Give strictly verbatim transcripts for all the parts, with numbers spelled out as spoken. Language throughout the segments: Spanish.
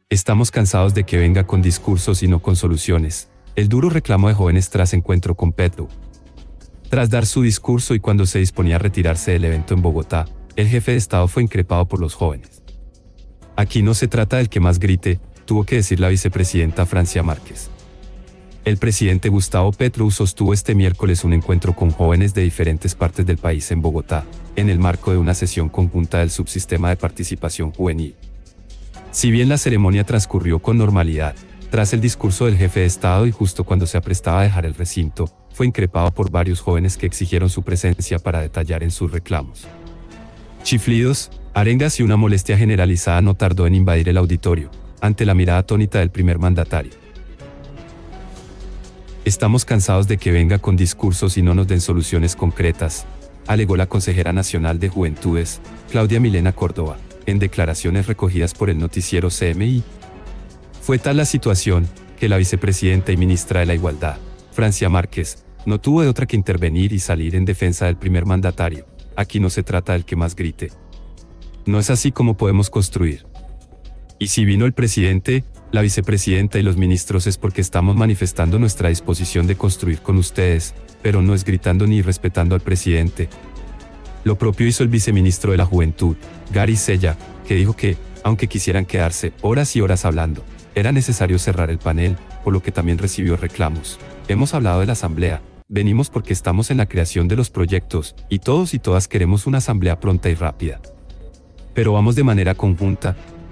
Estamos cansados de que venga con discursos y no con soluciones. El duro reclamo de jóvenes tras encuentro con Petro. Tras dar su discurso y cuando se disponía a retirarse del evento en Bogotá, el jefe de Estado fue increpado por los jóvenes. Aquí no se trata del que más grite, tuvo que decir la vicepresidenta Francia Márquez. El presidente Gustavo Petro sostuvo este miércoles un encuentro con jóvenes de diferentes partes del país en Bogotá, en el marco de una sesión conjunta del Subsistema de Participación Juvenil. Si bien la ceremonia transcurrió con normalidad, tras el discurso del jefe de Estado y justo cuando se aprestaba a dejar el recinto, fue increpado por varios jóvenes que exigieron su presencia para detallar en sus reclamos. Chiflidos, arengas y una molestia generalizada no tardó en invadir el auditorio, ante la mirada atónita del primer mandatario. Estamos cansados de que venga con discursos y no nos den soluciones concretas, alegó la consejera nacional de Juventudes, Claudia Milena Córdoba, en declaraciones recogidas por el noticiero C M I. Fue tal la situación, que la vicepresidenta y ministra de la Igualdad, Francia Márquez, no tuvo de otra que intervenir y salir en defensa del primer mandatario. Aquí no se trata del que más grite. No es así como podemos construir. Y si vino el presidente, la vicepresidenta y los ministros es porque estamos manifestando nuestra disposición de construir con ustedes, pero no es gritando ni respetando al presidente. Lo propio hizo el viceministro de la Juventud, Gary Sella, que dijo que, aunque quisieran quedarse horas y horas hablando, era necesario cerrar el panel, por lo que también recibió reclamos. Hemos hablado de la asamblea, venimos porque estamos en la creación de los proyectos, y todos y todas queremos una asamblea pronta y rápida. Pero vamos de manera conjunta.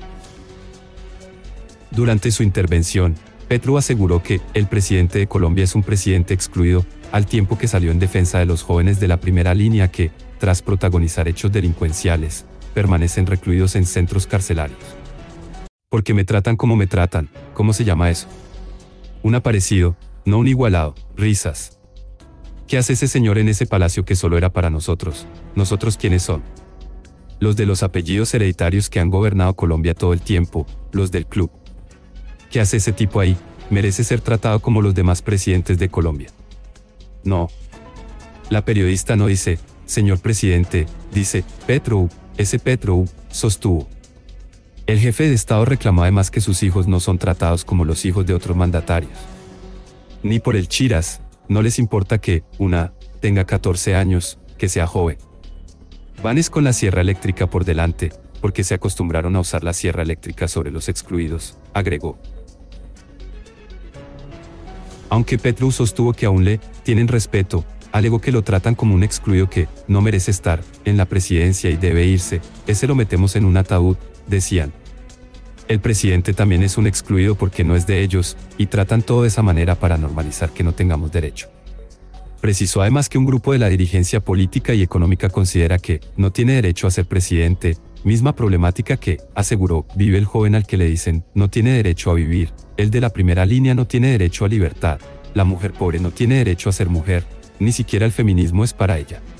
Durante su intervención, Petro aseguró que el presidente de Colombia es un presidente excluido, al tiempo que salió en defensa de los jóvenes de la primera línea que, tras protagonizar hechos delincuenciales, permanecen recluidos en centros carcelarios. Porque me tratan como me tratan, ¿cómo se llama eso? Un aparecido, no un igualado, risas. ¿Qué hace ese señor en ese palacio que solo era para nosotros? ¿Nosotros quiénes son? Los de los apellidos hereditarios que han gobernado Colombia todo el tiempo, los del club. ¿Qué hace ese tipo ahí? Merece ser tratado como los demás presidentes de Colombia. No. La periodista no dice, señor presidente, dice, Petro, ese Petro, sostuvo. El jefe de Estado reclamó además que sus hijos no son tratados como los hijos de otros mandatarios. Ni por el chiras, no les importa que, una, tenga catorce años, que sea joven. Van es con la sierra eléctrica por delante, porque se acostumbraron a usar la sierra eléctrica sobre los excluidos, agregó. Aunque Petro sostuvo que aún le tienen respeto, alegó que lo tratan como un excluido que no merece estar en la presidencia y debe irse, ese lo metemos en un ataúd, decían. El presidente también es un excluido porque no es de ellos, y tratan todo de esa manera para normalizar que no tengamos derecho. Precisó además que un grupo de la dirigencia política y económica considera que no tiene derecho a ser presidente, misma problemática que, aseguró, vive el joven al que le dicen, no tiene derecho a vivir, el de la primera línea no tiene derecho a libertad, la mujer pobre no tiene derecho a ser mujer, ni siquiera el feminismo es para ella.